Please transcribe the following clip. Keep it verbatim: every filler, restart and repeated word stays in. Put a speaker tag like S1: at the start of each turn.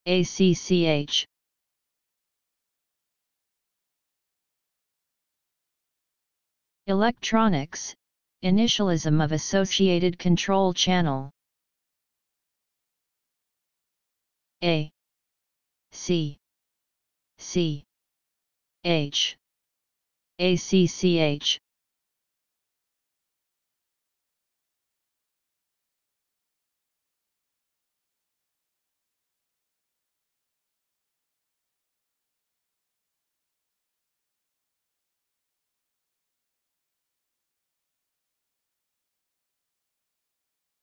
S1: A C C H. Electronics, initialism of associated control channel. A C C H. A C C H.